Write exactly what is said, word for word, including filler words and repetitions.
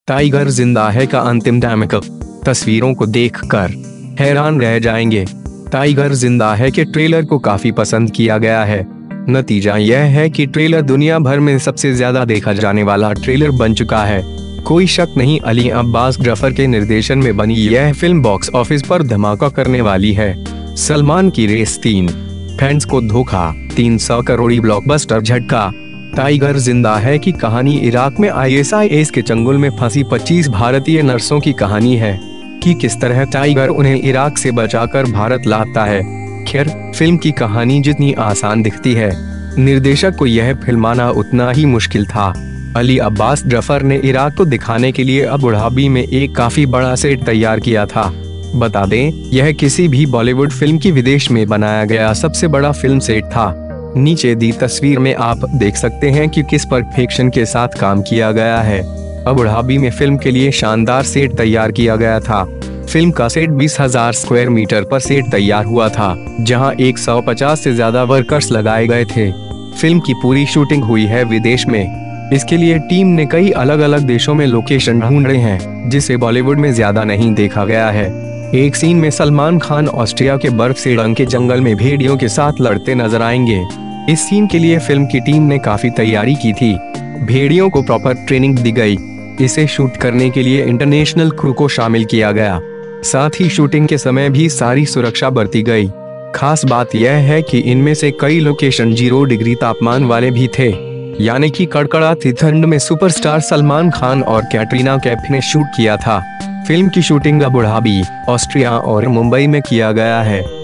Tiger जिंदा है का अंतिम डैमकअप। तस्वीरों को देखकर हैरान रह जाएंगे। टाइगर जिंदा है के ट्रेलर को काफी पसंद किया गया है। नतीजा यह है कि ट्रेलर दुनिया भर में सबसे ज्यादा देखा जाने वाला ट्रेलर बन चुका है। कोई शक नहीं, अली अब्बास जफर के निर्देशन में बनी यह फिल्म बॉक्स ऑफिस पर धमाका करने वाली है। सलमान की रेस तीन, फैंस को धोखा, तीन सौ करोड़ी ब्लॉकबस्टर झटका। टाइगर जिंदा है की कहानी इराक में आई एस आई एस के चंगुल में फंसी पच्चीस भारतीय नर्सों की कहानी है कि किस तरह टाइगर उन्हें इराक से बचाकर भारत लाता है। खैर, फिल्म की कहानी जितनी आसान दिखती है, निर्देशक को यह फिल्माना उतना ही मुश्किल था। अली अब्बास जफर ने इराक को दिखाने के लिए अबू धाबी में एक काफी बड़ा सेट तैयार किया था। बता दें, यह किसी भी बॉलीवुड फिल्म की विदेश में बनाया गया सबसे बड़ा फिल्म सेट था। नीचे दी तस्वीर में आप देख सकते हैं कि किस परफेक्शन के साथ काम किया गया है। अबू धाबी में फिल्म के लिए शानदार सेट तैयार किया गया था। फिल्म का सेट बीस हजार स्क्वायर मीटर पर सेट तैयार हुआ था, जहां एक सौ पचास से ज्यादा वर्कर्स लगाए गए थे। फिल्म की पूरी शूटिंग हुई है विदेश में। इसके लिए टीम ने कई अलग अलग देशों में लोकेशन ढूंढे हैं, जिसे बॉलीवुड में ज्यादा नहीं देखा गया है। एक सीन में सलमान खान ऑस्ट्रिया के बर्फ से ढके जंगल में भेड़ियों के साथ लड़ते नजर आएंगे। इस सीन के लिए फिल्म की टीम ने काफी तैयारी की थी। भेड़ियों को प्रॉपर ट्रेनिंग दी गई। इसे शूट करने के लिए इंटरनेशनल क्रू को शामिल किया गया। साथ ही शूटिंग के समय भी सारी सुरक्षा बरती गई। खास बात यह है कि इनमें से कई लोकेशन जीरो डिग्री तापमान वाले भी थे, यानी कि कड़कड़ाती ठंड में सुपरस्टार सलमान खान और कैटरीना कैफ ने शूट किया था। फिल्म की शूटिंग अबू धाबी, ऑस्ट्रिया और मुंबई में किया गया है।